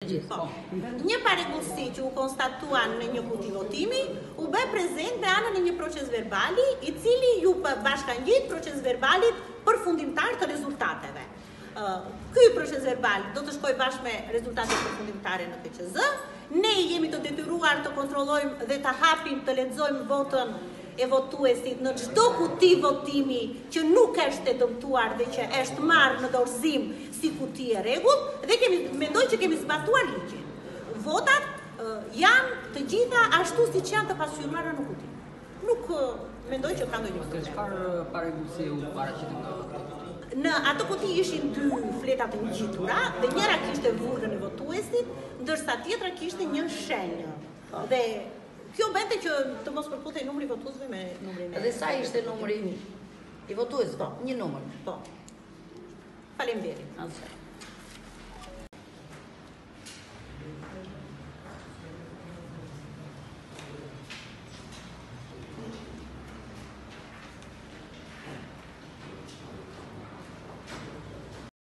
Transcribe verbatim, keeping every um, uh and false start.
gjithë. Po. Një paregullsi që u konstatuan në një kuti votimi, u bë prezent me anën e një proces verbali, i cili ju bashkangjit proces verbalit përfundimtar të rezultateve. Ky proces verbal do të shkojë bashkë me rezultatet përfundimtare në K Q Z. Ne jemi të detyruar të kontrollojmë dhe të hapim, të lexojmë votën e votuesit në çdo kuti votimi që nuk është e dëmtuar dhe që është marrë në dorëzim si kuti e rregullt dhe kemi mendoj që kemi zbatuar ligjin. Votat uh, janë të gjitha ashtu siç janë të pasqyruara në kuti. Nuk uh, mendoj që ka ndonjë problem. Çfarë paregullsi u paraqitet nga Në ato kuti ishin dy fleta të ngjitura dhe njëra kishte vurrën e votuesit, ndërsa tjetra kishte një shenjë. Dhe kjo bënte që të mos përputej numri i votuesve me numrin e. Dhe sa ishte numri i votuesve? Një numër. Po. Faleminderit.